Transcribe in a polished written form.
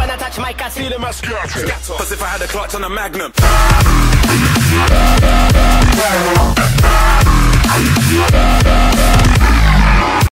when I touch my cat, feeling my scatter. Cause if I had a clutch on a magnum.